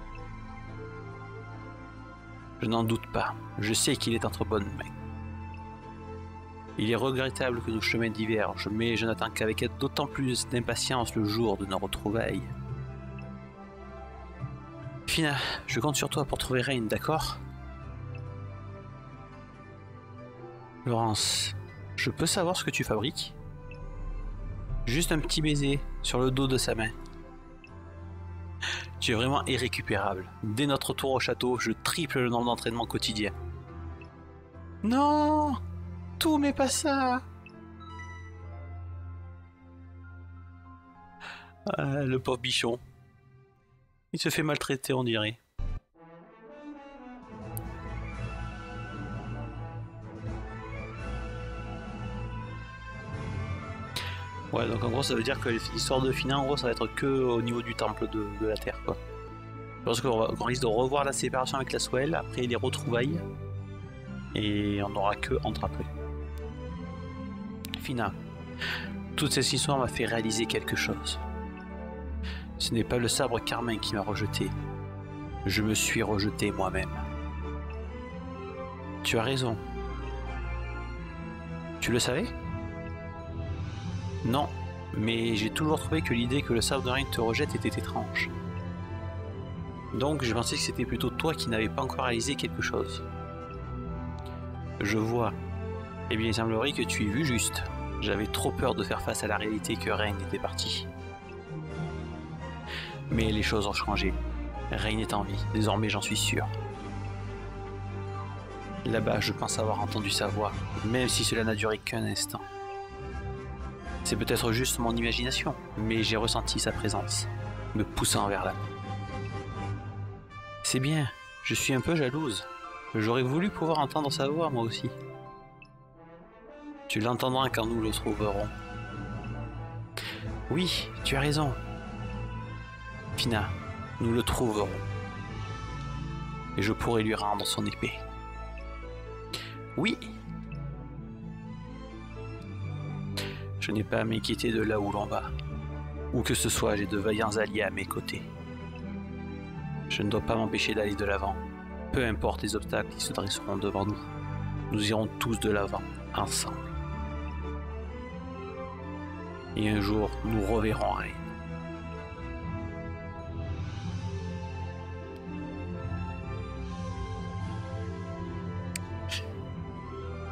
Speaker 1: Je n'en doute pas. Je sais qu'il est entre bonnes mains. Il est regrettable que nos chemins divergent, mais je n'attends qu'avec d'autant plus d'impatience le jour de nos retrouvailles. Fina, je compte sur toi pour trouver Rain, d'accord? Laurence, je peux savoir ce que tu fabriques? Juste un petit baiser sur le dos de sa main. Tu es vraiment irrécupérable. Dès notre retour au château, je triple le nombre d'entraînements quotidiens. Non! Tout mais pas ça! Ah, le pauvre bichon. Il se fait maltraiter, on dirait. Ouais, donc en gros ça veut dire que l'histoire de Fina, en gros ça va être que au niveau du temple de, de la Terre, quoi. Je pense qu'on risque de revoir la séparation avec Laswell, après les retrouvailles, et on n'aura que entre après. Fina, toute cette histoire m'a fait réaliser quelque chose. Ce n'est pas le sabre carmin qui m'a rejeté, je me suis rejeté moi-même. Tu as raison. Tu le savais ? Non, mais j'ai toujours trouvé que l'idée que le sabre de Rain te rejette était étrange. Donc je pensais que c'était plutôt toi qui n'avais pas encore réalisé quelque chose. Je vois. Eh bien il semblerait que tu aies vu juste. J'avais trop peur de faire face à la réalité que Rain était parti. Mais les choses ont changé. Rain est en vie, désormais j'en suis sûr. Là-bas, je pense avoir entendu sa voix, même si cela n'a duré qu'un instant. C'est peut-être juste mon imagination, mais j'ai ressenti sa présence, me poussant vers là. C'est bien, je suis un peu jalouse. J'aurais voulu pouvoir entendre sa voix, moi aussi. Tu l'entendras quand nous le trouverons. Oui, tu as raison. Fina, nous le trouverons. Et je pourrai lui rendre son épée. Oui. Je n'ai pas à m'inquiéter de là où l'on va. Où que ce soit, j'ai de vaillants alliés à mes côtés. Je ne dois pas m'empêcher d'aller de l'avant. Peu importe les obstacles qui se dresseront devant nous. Nous irons tous de l'avant, ensemble. Et un jour, nous reverrons Rain.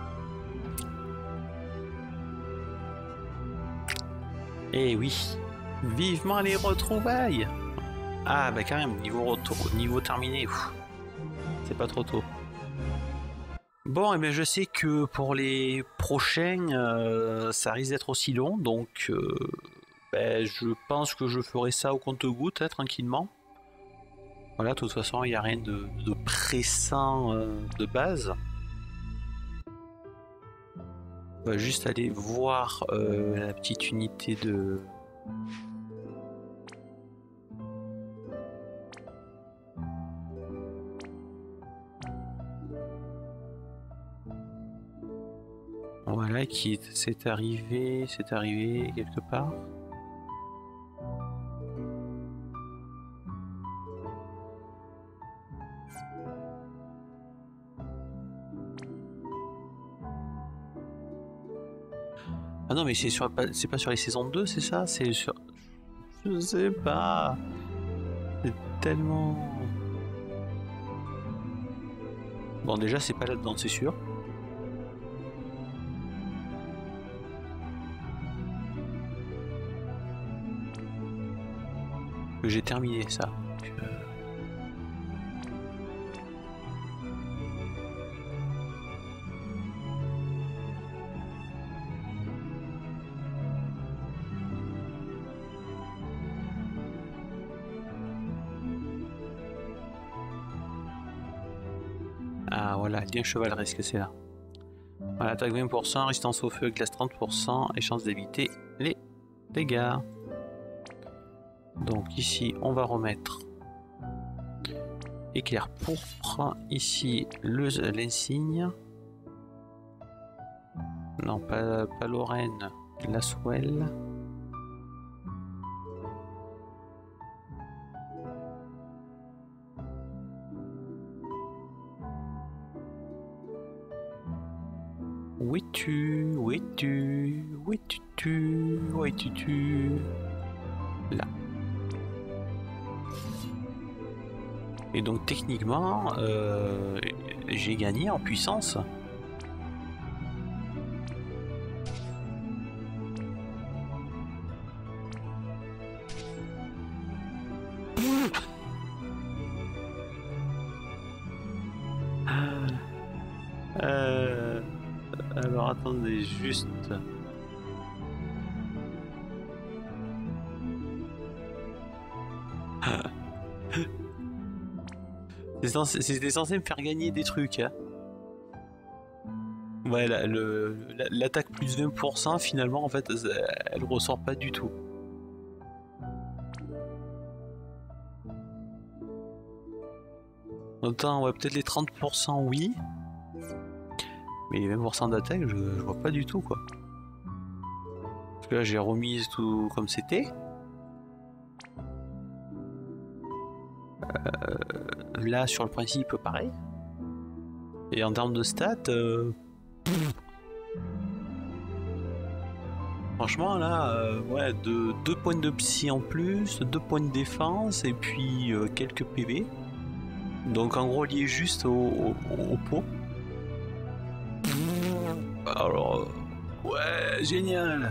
Speaker 1: Eh oui, Vivement les retrouvailles. Ah bah quand même, niveau, retour, niveau terminé, c'est pas trop tôt. Bon, et bien je sais que pour les prochains, euh, ça risque d'être aussi long, donc euh, ben, je pense que je ferai ça au compte-gouttes, hein, tranquillement. Voilà, de toute façon, il n'y a rien de, de pressant euh, de base. On va juste aller voir euh, la petite unité de... Voilà, qui c'est arrivé, c'est arrivé quelque part. Ah non, mais c'est sur, c'est pas sur les saisons deux, c'est ça? C'est sur... Je sais pas. C'est tellement... Bon, déjà, c'est pas là-dedans, c'est sûr. Que j'ai terminé ça. Ah voilà, lien chevaleresque, c'est là. Voilà, attaque vingt pour cent, résistance au feu, glace trente pour cent et chance d'éviter les dégâts. Donc ici, on va remettre éclair pourpre. Ici, l'insigne. Non, pas, pas Lorraine, la Swell. Où es-tu? Où es-tu? Où es-tu? Où es-tu? Là. Et donc techniquement, euh, j'ai gagné en puissance. euh, alors attendez juste. C'était censé me faire gagner des trucs. Hein. Ouais, l'attaque plus vingt pour cent, finalement, en fait, elle ressort pas du tout. Autant, ouais, peut-être les trente pour cent, oui. Mais les vingt pour cent d'attaque, je, je vois pas du tout, quoi. Parce que là, j'ai remis tout comme c'était. Euh, là, sur le principe, pareil. Et en termes de stats, euh... franchement, là, euh, ouais, de, deux points de psy en plus, deux points de défense et puis euh, quelques P V. Donc, en gros, lié juste au, au, au pot. Alors, euh, ouais, génial.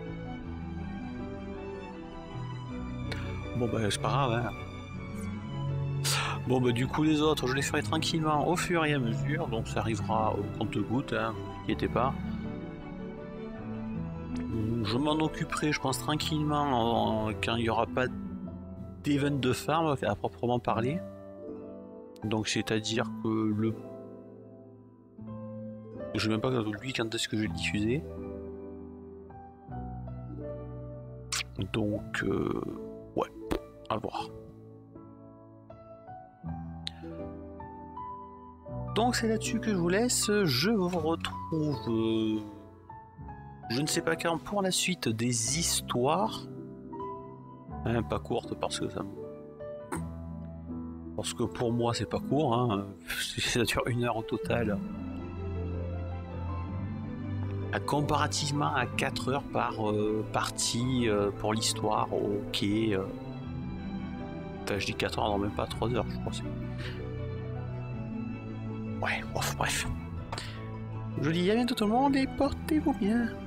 Speaker 1: Bon, bah, c'est pas grave, hein. Bon bah du coup les autres je les ferai tranquillement au fur et à mesure, donc ça arrivera au compte-gouttes, hein, ne vous inquiétez pas. Je m'en occuperai je pense tranquillement quand il n'y aura pas d'event de farm à proprement parler. Donc c'est à dire que le... Je sais même pas lui quand est-ce que je vais le diffuser. Donc euh... ouais, à voir. Donc c'est là-dessus que je vous laisse, je vous retrouve, euh, je ne sais pas quand, pour la suite des histoires, hein, pas courtes parce que ça, parce que pour moi c'est pas court, hein. Ça dure une heure au total, comparativement à quatre heures par euh, partie euh, pour l'histoire, ok, euh... enfin je dis quatre heures, non même pas trois heures je crois. Ouais, ouf, bref. Je dis à bientôt tout le monde et portez-vous bien.